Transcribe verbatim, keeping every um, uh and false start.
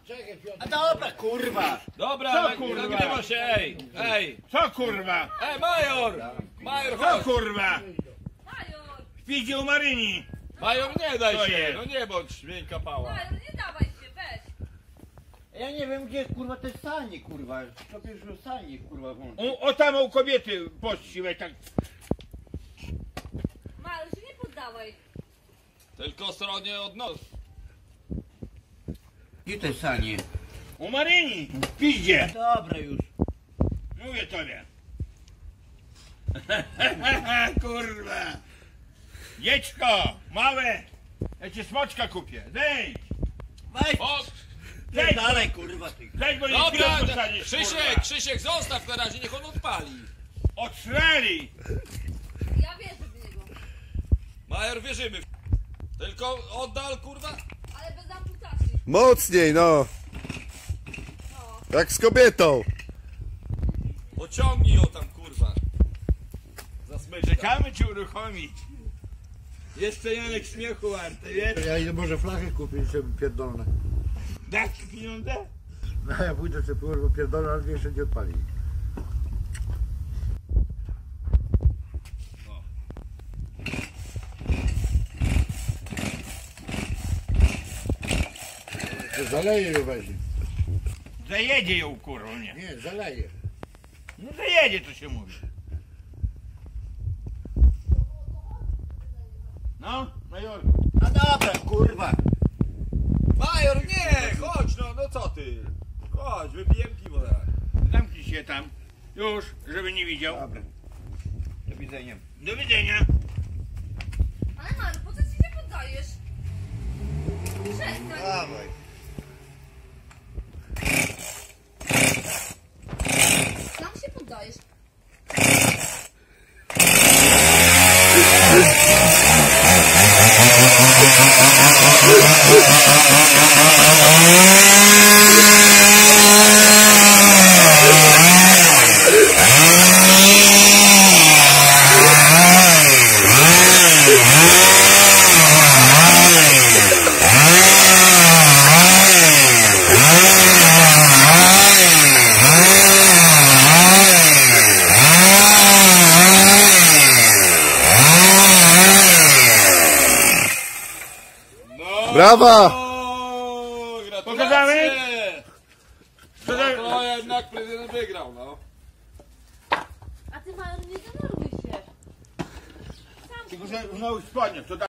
A dobra, kurwa! Dobra, Co, kurwa? nagrywa się, ej, ej! Co kurwa? Ej, major! Major, Co chodź! kurwa? Major! Śpicie u Maryni. Major, nie daj Co się, jest? no nie bądź miękka pała. Major, nie dawaj się, weź! Ja nie wiem gdzie kurwa te sanie kurwa. To pierwszy sanie kurwa włączy. U, o tam u kobiety pościwe tak. Major, się nie poddawaj! Tylko stronie od nos. Gdzie te sanie? U Maryni. W piździe. Dobra już. Mówię tobie. Kurwa. Dziecko, małe. Ja ci smoczka kupię. Zejdź. Weź! O, Zejdź, Dalej kurwa ty. zejdź, bo nie dobra, chwilę posadzisz, Krzysiek, kurwa. Krzysiek, zostaw na razie, niech on odpali. Odstrzeli. Ja wierzę w niego, Major, wierzymy. Tylko oddal, kurwa. ale bez amputacji. Mocniej, no! No. Jak z kobietą! Pociągnij ją tam, kurwa. Za smyczka. Czekamy cię uruchomić. Jeszcze Janek śmiechu warty, wiesz? Ja idę może flachę kupić, żeby pierdolne. Dasz ci pieniądze? No ja pójdę sobie kurwa pierdolę, ale jeszcze nie odpali. To zaleje ją weź. Zajedzie ją kurwa, nie? Nie, zaleje. No zajedzie, to się mówi. No, majorku. A dobra kurwa. Major, nie, chodź, no, no co ty? Chodź, wypijemy piwo teraz. Zamknij się tam. Już, żeby nie widział. Dobra. Do widzenia. Do widzenia. Ale Major, po co ci nie poddajesz? Przestań! Dawaj. Sam się poddajesz. Brawa! O, Pokazałeś? gratulacje! No to jednak prezydent wygrał, no. A ty Major, nie denerwuj się. Tylko, że w nowych spodniach, to